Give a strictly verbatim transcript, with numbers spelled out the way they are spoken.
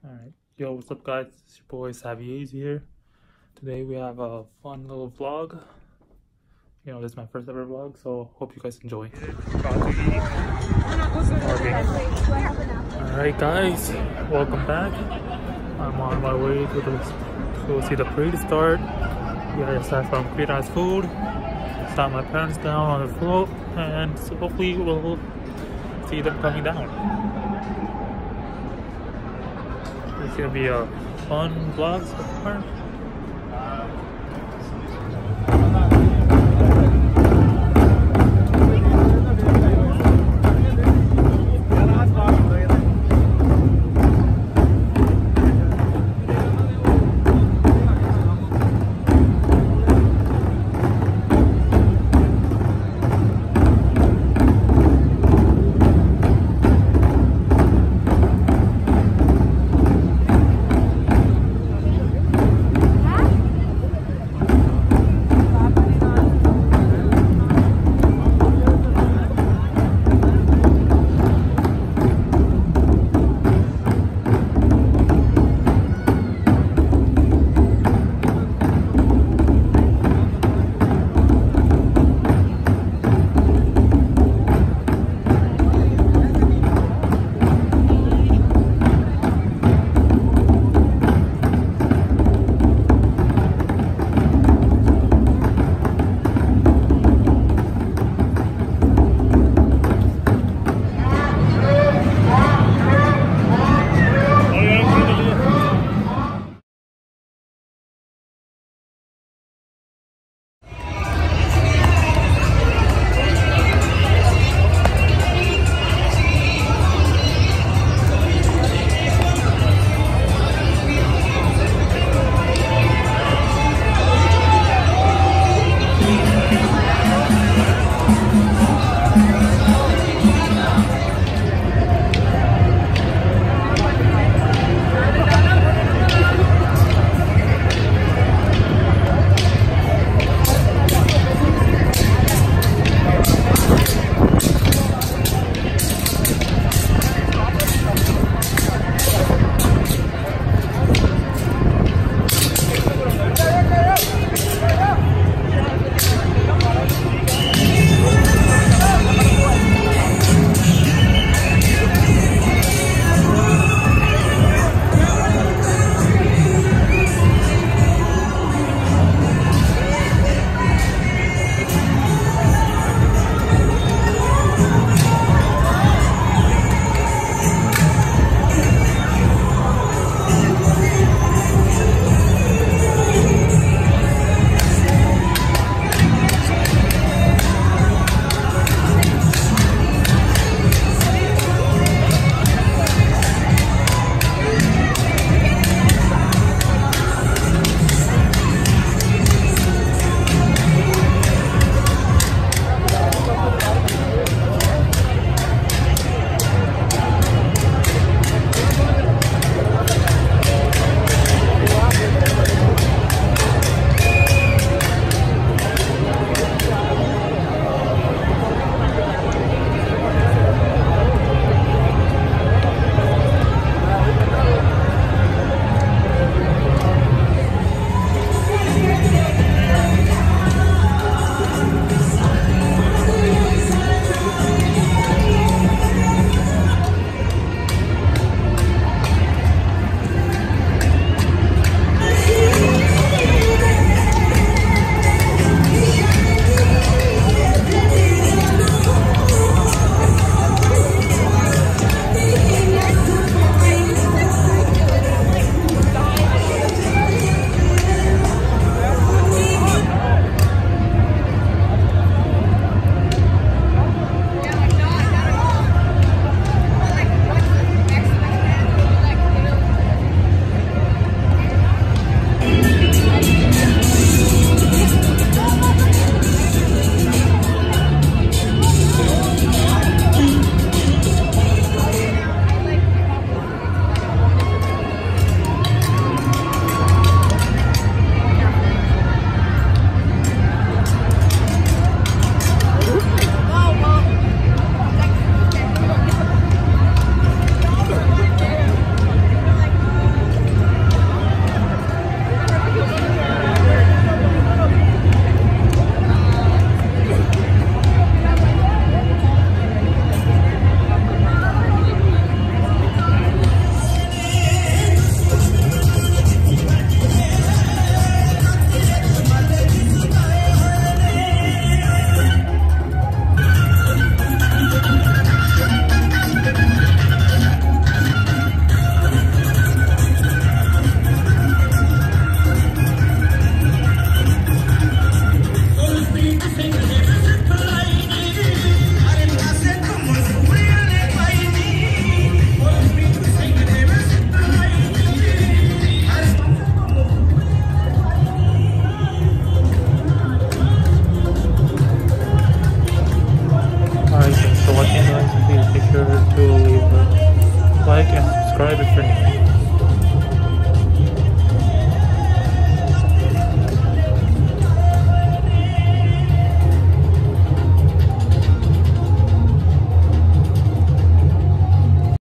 Alright, yo, what's up guys? It's your boy Savier's here. Today we have a fun little vlog. You know, this is my first ever vlog, so hope you guys enjoy. Alright guys, welcome back. I'm on my way to, the, to go see the parade start. We had aside from pretty nice food. Stop my parents down on the float, and so hopefully we'll see them coming down. It's gonna be a fun vlog so far. subscribe if you're new.